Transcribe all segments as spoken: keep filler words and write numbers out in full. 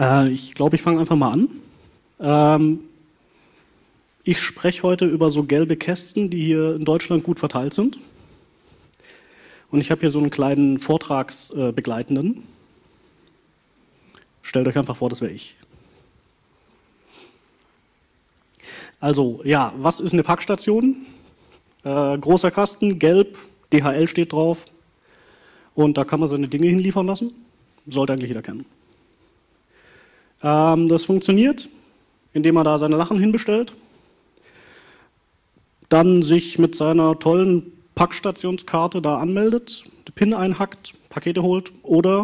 Äh, ich glaube, ich fange einfach mal an. Ähm, ich spreche heute über so gelbe Kästen, die hier in Deutschland gut verteilt sind. Und ich habe hier so einen kleinen Vortragsbegleitenden. Stellt euch einfach vor, das wäre ich. Also, ja, was ist eine Packstation? Äh, großer Kasten, gelb, D H L steht drauf. Und da kann man seine Dinge hinliefern lassen. Sollte eigentlich jeder kennen. Ähm, das funktioniert, indem man da seine Sachen hinbestellt. Dann sich mit seiner tollen Packstationskarte da anmeldet, die PIN einhackt, Pakete holt oder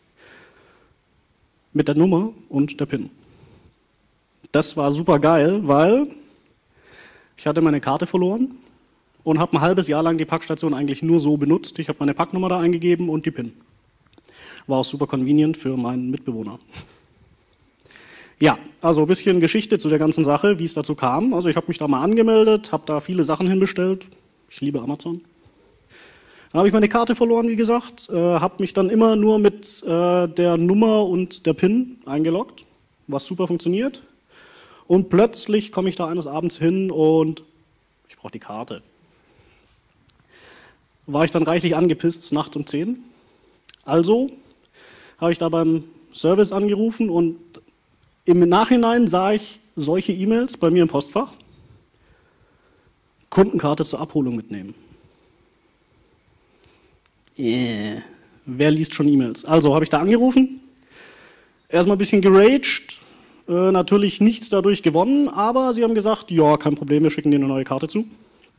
mit der Nummer und der PIN. Das war super geil, weil ich hatte meine Karte verloren und habe ein halbes Jahr lang die Packstation eigentlich nur so benutzt. Ich habe meine Packnummer da eingegeben und die PIN. War auch super convenient für meinen Mitbewohner. Ja, also ein bisschen Geschichte zu der ganzen Sache, wie es dazu kam. Also ich habe mich da mal angemeldet, habe da viele Sachen hinbestellt. Ich liebe Amazon. Dann habe ich meine Karte verloren, wie gesagt, äh, habe mich dann immer nur mit äh, der Nummer und der PIN eingeloggt, was super funktioniert. Und plötzlich komme ich da eines Abends hin und ich brauche die Karte. War ich dann reichlich angepisst, nachts um zehn. Also habe ich da beim Service angerufen und im Nachhinein sah ich solche E-Mails bei mir im Postfach. Kundenkarte zur Abholung mitnehmen. Yeah. Wer liest schon E-Mails? Also habe ich da angerufen, erstmal ein bisschen geraged, äh, natürlich nichts dadurch gewonnen, aber sie haben gesagt, ja, kein Problem, wir schicken dir eine neue Karte zu.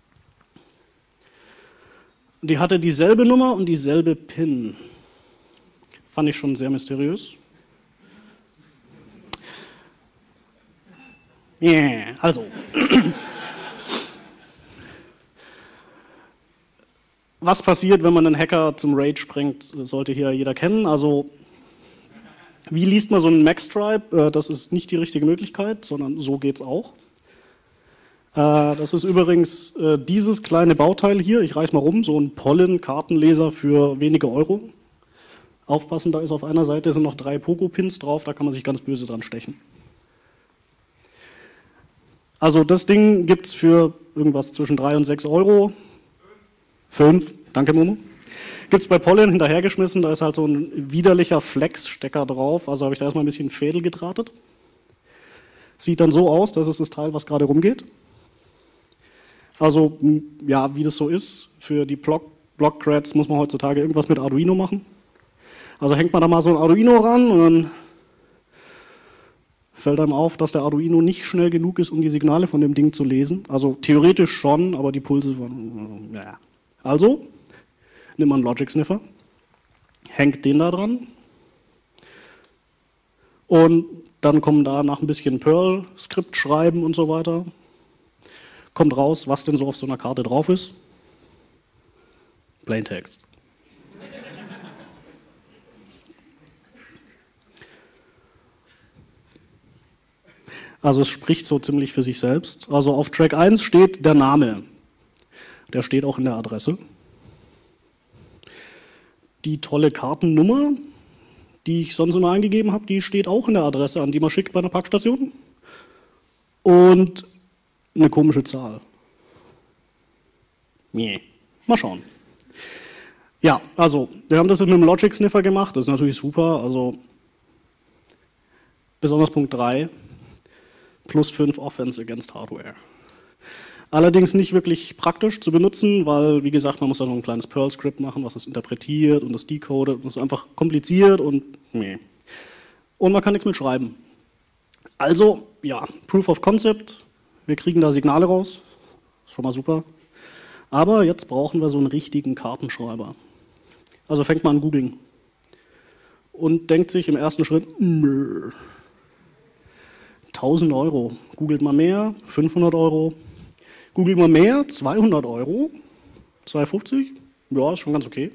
Die hatte dieselbe Nummer und dieselbe PIN. Fand ich schon sehr mysteriös. Yeah. Also, was passiert, wenn man einen Hacker zum Rage bringt, sollte hier jeder kennen. Also, wie liest man so einen Maxstripe? Das ist nicht die richtige Möglichkeit, sondern so geht es auch. Das ist übrigens dieses kleine Bauteil hier, ich reiß mal rum, so ein Pollen-Kartenleser für wenige Euro. Aufpassen, da ist auf einer Seite sind noch drei Pogo-Pins drauf, da kann man sich ganz böse dran stechen. Also das Ding gibt es für irgendwas zwischen drei und sechs Euro. Fünf, danke Momo. Gibt es bei Pollen hinterhergeschmissen, da ist halt so ein widerlicher Flex-Stecker drauf, also habe ich da erstmal ein bisschen Fädel gedrahtet. Sieht dann so aus, das ist das Teil, was gerade rumgeht. Also, ja, wie das so ist, für die Block-Creds muss man heutzutage irgendwas mit Arduino machen. Also hängt man da mal so ein Arduino ran und dann fällt einem auf, dass der Arduino nicht schnell genug ist, um die Signale von dem Ding zu lesen. Also theoretisch schon, aber die Pulse waren, ja. Also, nimmt man einen Logic Sniffer, hängt den da dran und dann kommen da nach ein bisschen Perl-Skript schreiben und so weiter, kommt raus, was denn so auf so einer Karte drauf ist. Plaintext. Also es spricht so ziemlich für sich selbst. Also auf Track eins steht der Name. Der steht auch in der Adresse. Die tolle Kartennummer, die ich sonst immer eingegeben habe, die steht auch in der Adresse, an die man schickt bei einer Packstation. Und eine komische Zahl. Nee. Mal schauen. Ja, also wir haben das mit einem Logic Sniffer gemacht, das ist natürlich super. Also besonders Punkt drei. Plus fünf Offense against Hardware. Allerdings nicht wirklich praktisch zu benutzen, weil, wie gesagt, man muss da noch ein kleines Perl-Script machen, was das interpretiert und das decodet. Das ist einfach kompliziert und nee. Und man kann nichts mit schreiben. Also, ja, Proof of Concept. Wir kriegen da Signale raus. Ist schon mal super. Aber jetzt brauchen wir so einen richtigen Kartenschreiber. Also fängt man an googeln. Und denkt sich im ersten Schritt, nö. tausend Euro. Googelt mal mehr, fünfhundert Euro. Googelt mal mehr, zweihundert Euro. zweihundertfünfzig? Ja, ist schon ganz okay.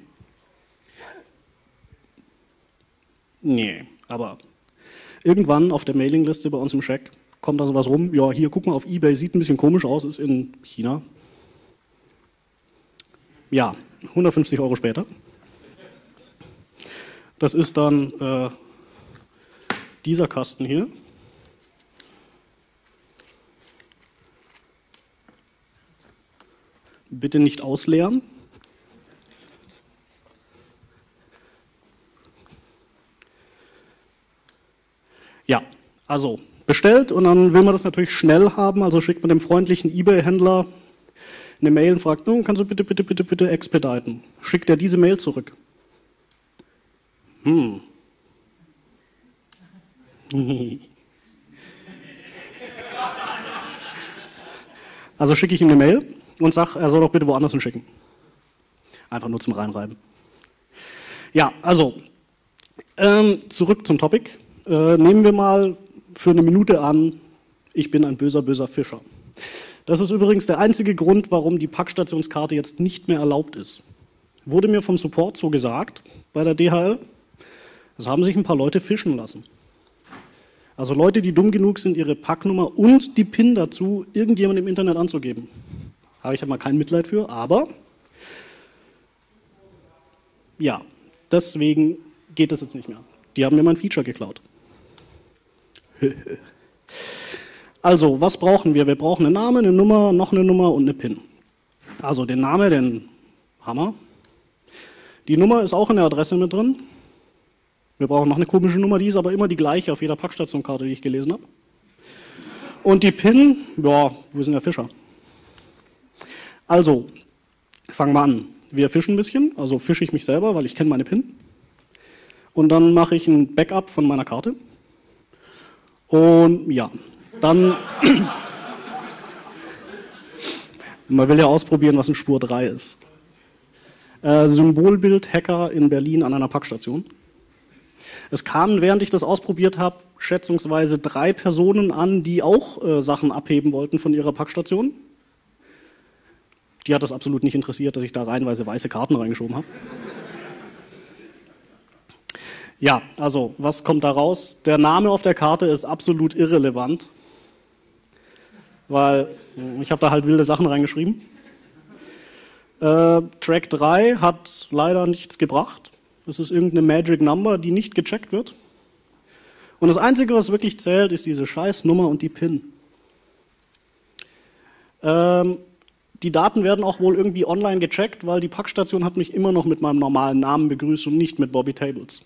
Nee, aber irgendwann auf der Mailingliste bei uns im Shack kommt da sowas rum. Ja, hier, guck mal auf eBay, sieht ein bisschen komisch aus, ist in China. Ja, hundertfünfzig Euro später. Das ist dann äh, dieser Kasten hier. Bitte nicht ausleeren. Ja, also bestellt und dann will man das natürlich schnell haben, also schickt man dem freundlichen eBay-Händler eine Mail und fragt, nun, kannst du bitte, bitte, bitte, bitte expediten? Schickt er diese Mail zurück. Hm. Also schicke ich ihm eine Mail und sage, er soll doch bitte woanders hinschicken. Einfach nur zum Reinreiben. Ja, also, ähm, zurück zum Topic. Äh, nehmen wir mal für eine Minute an, ich bin ein böser, böser Fischer. Das ist übrigens der einzige Grund, warum die Packstationskarte jetzt nicht mehr erlaubt ist. Wurde mir vom Support so gesagt bei der D H L, es haben sich ein paar Leute fischen lassen. Also Leute, die dumm genug sind, ihre Packnummer und die PIN dazu irgendjemandem im Internet anzugeben. Habe ich ja mal kein Mitleid für, aber ja, deswegen geht das jetzt nicht mehr. Die haben mir mein Feature geklaut. Also, was brauchen wir? Wir brauchen einen Namen, eine Nummer, noch eine Nummer und eine PIN. Also den Namen, den Hammer. Die Nummer ist auch in der Adresse mit drin. Wir brauchen noch eine komische Nummer, die ist aber immer die gleiche auf jeder Packstationkarte, die ich gelesen habe. Und die PIN, ja, wir sind ja Fischer. Also, fangen wir an. Wir fischen ein bisschen, also fische ich mich selber, weil ich kenne meine PIN. Und dann mache ich ein Backup von meiner Karte. Und ja, dann, man will ja ausprobieren, was ein Spur drei ist. Äh, Symbolbild Hacker in Berlin an einer Packstation. Es kamen, während ich das ausprobiert habe, schätzungsweise drei Personen an, die auch äh, Sachen abheben wollten von ihrer Packstation. Die hat das absolut nicht interessiert, dass ich da reihenweise weiße Karten reingeschoben habe. Ja, also, was kommt da raus? Der Name auf der Karte ist absolut irrelevant, weil ich habe da halt wilde Sachen reingeschrieben. Äh, Track drei hat leider nichts gebracht. Das ist irgendeine Magic Number, die nicht gecheckt wird. Und das Einzige, was wirklich zählt, ist diese Scheißnummer und die PIN. Ähm, die Daten werden auch wohl irgendwie online gecheckt, weil die Packstation hat mich immer noch mit meinem normalen Namen begrüßt und nicht mit Bobby Tables.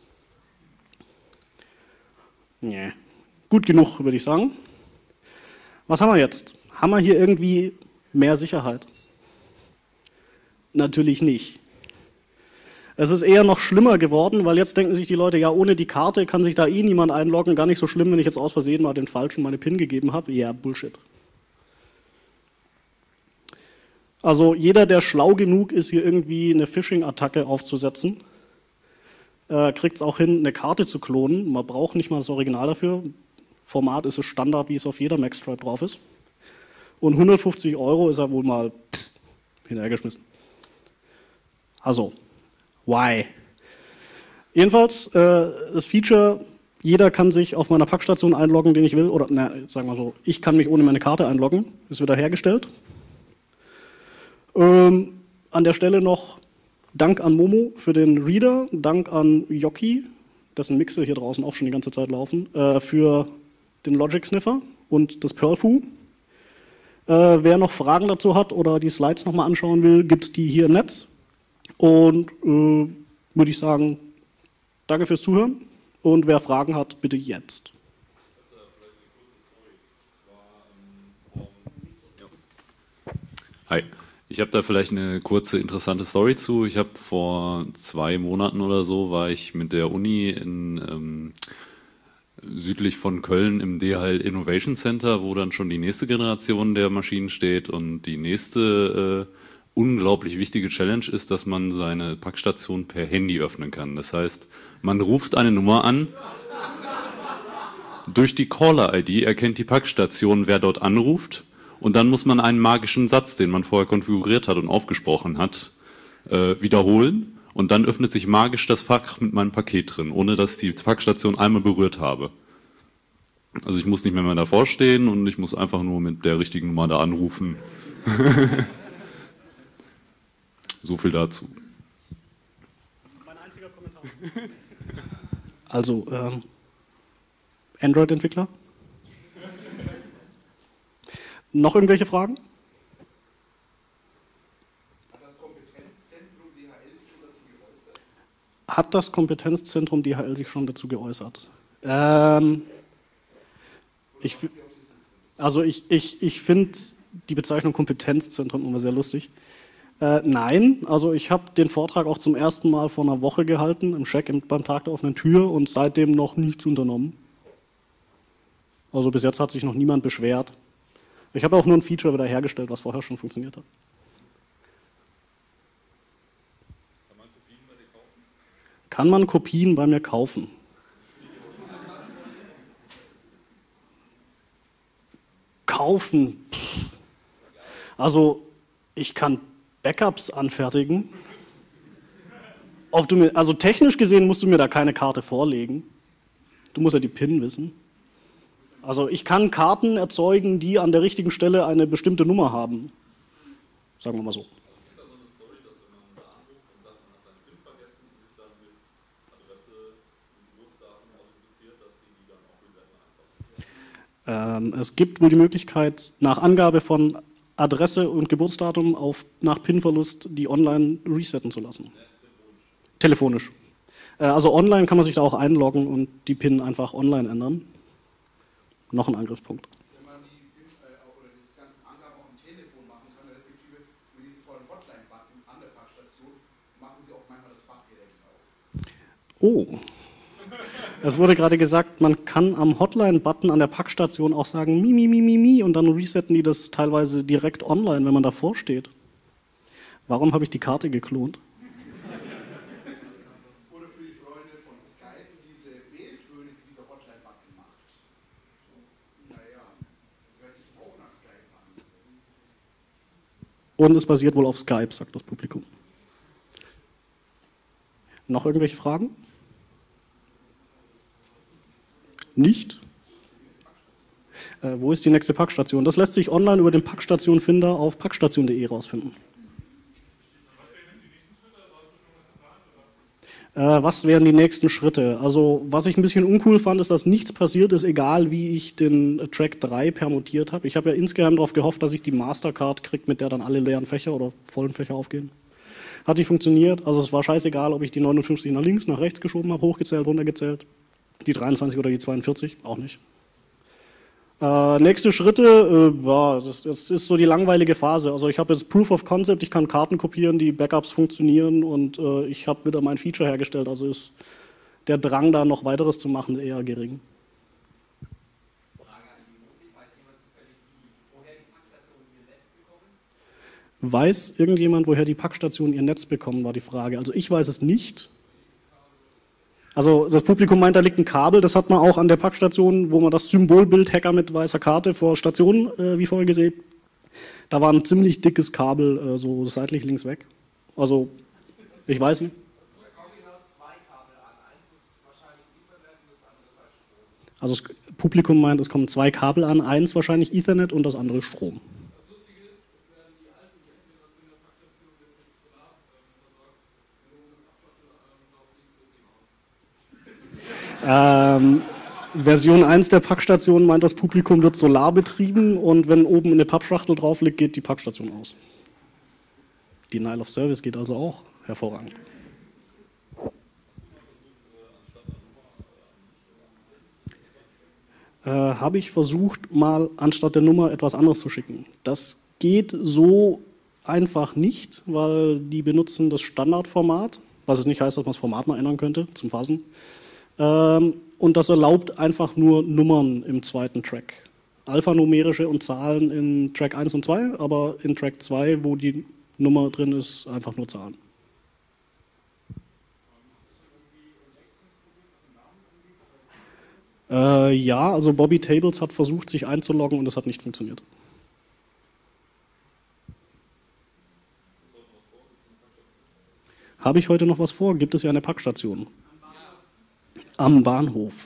Nee. Gut genug, würde ich sagen. Was haben wir jetzt? Haben wir hier irgendwie mehr Sicherheit? Natürlich nicht. Es ist eher noch schlimmer geworden, weil jetzt denken sich die Leute, ja, ohne die Karte kann sich da eh niemand einloggen, gar nicht so schlimm, wenn ich jetzt aus Versehen mal den falschen meine PIN gegeben habe. Ja, Bullshit. Also jeder, der schlau genug ist, hier irgendwie eine Phishing-Attacke aufzusetzen, äh, kriegt es auch hin, eine Karte zu klonen. Man braucht nicht mal das Original dafür. Format ist es Standard, wie es auf jeder Macstripe drauf ist. Und hundertfünfzig Euro ist er wohl mal pff, hinterhergeschmissen. Also, why? Jedenfalls, äh, das Feature, jeder kann sich auf meiner Packstation einloggen, den ich will. Oder, na, sagen wir so, ich kann mich ohne meine Karte einloggen. Ist wieder hergestellt. Ähm, an der Stelle noch Dank an Momo für den Reader, Dank an Yoki, dessen Mixe hier draußen auch schon die ganze Zeit laufen, äh, für den Logic Sniffer und das Perlfu. Äh, wer noch Fragen dazu hat oder die Slides nochmal anschauen will, gibt es die hier im Netz. Und äh, würde ich sagen, danke fürs Zuhören und wer Fragen hat, bitte jetzt. Hi. Ich habe da vielleicht eine kurze, interessante Story zu. Ich habe vor zwei Monaten oder so, war ich mit der Uni in, ähm, südlich von Köln im D H L Innovation Center, wo dann schon die nächste Generation der Maschinen steht. Und die nächste äh, unglaublich wichtige Challenge ist, dass man seine Packstation per Handy öffnen kann. Das heißt, man ruft eine Nummer an. Durch die Caller-I D erkennt die Packstation, wer dort anruft. Und dann muss man einen magischen Satz, den man vorher konfiguriert hat und aufgesprochen hat, äh, wiederholen. Und dann öffnet sich magisch das Fach mit meinem Paket drin, ohne dass ich die Packstation einmal berührt habe. Also ich muss nicht mehr, mehr davor stehen und ich muss einfach nur mit der richtigen Nummer da anrufen. So viel dazu. Mein einziger Kommentar. Also, ähm, Android-Entwickler? Noch irgendwelche Fragen? Hat das Kompetenzzentrum D H L sich schon dazu geäußert? Hat das Kompetenzzentrum D H L sich schon dazu geäußert? Ähm, ich, also ich, ich, ich finde die Bezeichnung Kompetenzzentrum immer sehr lustig. Äh, nein, also ich habe den Vortrag auch zum ersten Mal vor einer Woche gehalten, im Scheck beim Tag der offenen Tür und seitdem noch nichts unternommen. Also bis jetzt hat sich noch niemand beschwert. Ich habe auch nur ein Feature wieder hergestellt, was vorher schon funktioniert hat. Kann man Kopien bei mir kaufen? Kaufen? Pff. Also ich kann Backups anfertigen. Ob du mir, also technisch gesehen musst du mir da keine Karte vorlegen. Du musst ja die PIN wissen. Also ich kann Karten erzeugen, die an der richtigen Stelle eine bestimmte Nummer haben. Sagen wir mal so. Ähm, es gibt wohl die Möglichkeit, nach Angabe von Adresse und Geburtsdatum auf, nach PIN-Verlust die online resetten zu lassen. Telefonisch. Äh, also online kann man sich da auch einloggen und die PIN einfach online ändern. Noch ein Angriffspunkt. Wenn man die PIN äh, oder die ganzen Angaben auf dem Telefon machen kann, respektive mit diesem tollen Hotline-Button an der Packstation, machen sie auch manchmal das Fach direkt auf. Oh. Es wurde gerade gesagt, man kann am Hotline-Button an der Packstation auch sagen, mi, mi, mi, mi, mi, und dann resetten die das teilweise direkt online, wenn man davor steht. Warum habe ich die Karte geklont? Oder für die Freunde von Skype diese Wähltöne, die dieser Hotline-Button macht. Naja, hört sich auch nach Skype an. Und es basiert wohl auf Skype, sagt das Publikum. Noch irgendwelche Fragen? Nicht? Äh, wo ist die nächste Packstation? Das lässt sich online über den Packstation-Finder auf packstation punkt de rausfinden. Äh, was wären die nächsten Schritte? Also, was ich ein bisschen uncool fand, ist, dass nichts passiert ist, egal wie ich den Track drei permutiert habe. Ich habe ja insgeheim darauf gehofft, dass ich die Mastercard kriege, mit der dann alle leeren Fächer oder vollen Fächer aufgehen. Hat nicht funktioniert. Also es war scheißegal, ob ich die neunundfünfzig nach links, nach rechts geschoben habe, hochgezählt, runtergezählt. Die dreiundzwanzig oder die zweiundvierzig, auch nicht. Äh, nächste Schritte, äh, ja, das, das ist so die langweilige Phase. Also ich habe jetzt Proof of Concept, ich kann Karten kopieren, die Backups funktionieren und äh, ich habe wieder mein Feature hergestellt. Also ist der Drang, da noch weiteres zu machen, eher gering. Frage an die Modi, weiß jemand zufällig, woher die Packstation ihr Netz bekommen? Weiß irgendjemand, woher die Packstationen ihr Netz bekommen, war die Frage. Also ich weiß es nicht. Also das Publikum meint, da liegt ein Kabel, das hat man auch an der Packstation, wo man das Symbolbild Hacker mit weißer Karte vor Station, äh, wie vorher gesehen, da war ein ziemlich dickes Kabel, äh, so seitlich links weg. Also, ich weiß nicht. Also das Publikum meint, es kommen zwei Kabel an, eins wahrscheinlich Ethernet und das andere Strom. Ähm, Version eins der Packstation meint, das Publikum wird solar betrieben und wenn oben eine Pappschachtel drauf liegt, geht die Packstation aus. Denial of Service geht also auch hervorragend. Äh, habe ich versucht, mal anstatt der Nummer etwas anderes zu schicken. Das geht so einfach nicht, weil die benutzen das Standardformat, was es nicht heißt, dass man das Format mal ändern könnte zum Phasen. Und das erlaubt einfach nur Nummern im zweiten Track. Alphanumerische und Zahlen in Track eins und zwei, aber in Track zwei, wo die Nummer drin ist, einfach nur Zahlen. Äh, ja, also Bobby Tables hat versucht, sich einzuloggen und es hat nicht funktioniert. Habe ich heute noch was vor? Gibt es ja eine Packstation. Am Bahnhof.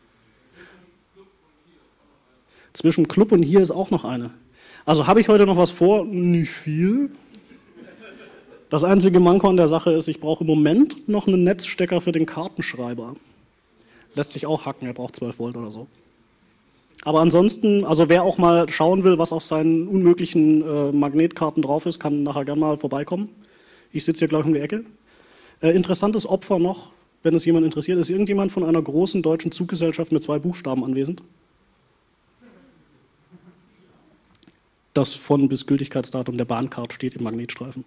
Zwischen Club und hier ist auch noch eine. Also habe ich heute noch was vor? Nicht viel. Das einzige Manko an der Sache ist, ich brauche im Moment noch einen Netzstecker für den Kartenschreiber. Lässt sich auch hacken, er braucht zwölf Volt oder so. Aber ansonsten, also wer auch mal schauen will, was auf seinen unmöglichen äh, Magnetkarten drauf ist, kann nachher gerne mal vorbeikommen. Ich sitze hier gleich um die Ecke. Äh, interessantes Opfer noch, wenn es jemand interessiert, ist irgendjemand von einer großen deutschen Zuggesellschaft mit zwei Buchstaben anwesend? Das von bis Gültigkeitsdatum der Bahncard steht im Magnetstreifen.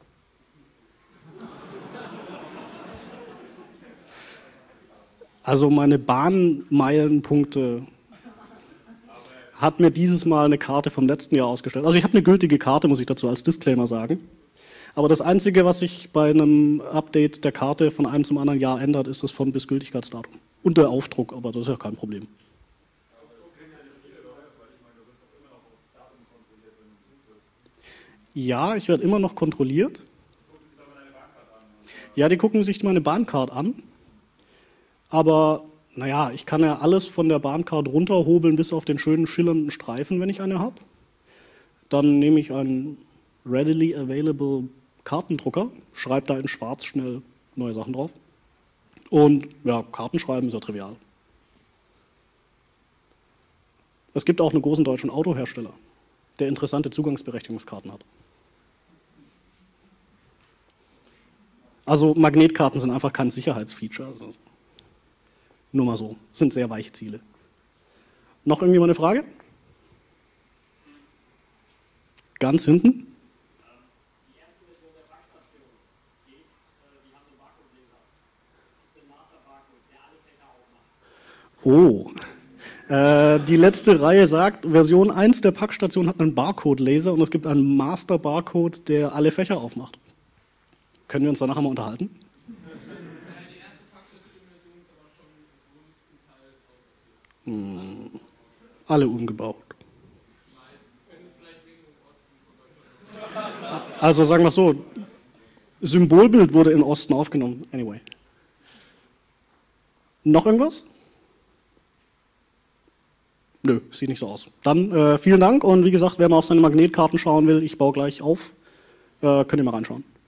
Also meine Bahnmeilenpunkte hat mir dieses Mal eine Karte vom letzten Jahr ausgestellt. Also ich habe eine gültige Karte, muss ich dazu als Disclaimer sagen. Aber das Einzige, was sich bei einem Update der Karte von einem zum anderen Jahr ändert, ist das von bis Gültigkeitsdatum. Und der Aufdruck, aber das ist ja kein Problem. Ja, ich werde immer noch kontrolliert. Ja, die gucken sich meine Bahncard an. Aber, naja, ich kann ja alles von der Bahncard runterhobeln bis auf den schönen schillernden Streifen, wenn ich eine habe. Dann nehme ich einen readily available Kartendrucker, schreibe da in schwarz schnell neue Sachen drauf. Und ja, Kartenschreiben ist ja trivial. Es gibt auch einen großen deutschen Autohersteller, der interessante Zugangsberechtigungskarten hat. Also Magnetkarten sind einfach kein Sicherheitsfeature. Also nur mal so, das sind sehr weiche Ziele. Noch irgendjemand eine Frage? Ganz hinten? Die erste Version der Packstation geht, die haben so einen Barcode-Leser. Den Master-Barcode, der alle Fächer aufmacht. Oh, äh, die letzte Reihe sagt, Version eins der Packstation hat einen Barcode-Laser und es gibt einen Master-Barcode, der alle Fächer aufmacht. Können wir uns da nachher mal unterhalten? Hm, alle umgebaut. Also sagen wir es so, Symbolbild wurde im Osten aufgenommen. Anyway. Noch irgendwas? Nö, sieht nicht so aus. Dann äh, vielen Dank und wie gesagt, wer mal auf seine Magnetkarten schauen will, ich baue gleich auf, äh, könnt ihr mal reinschauen.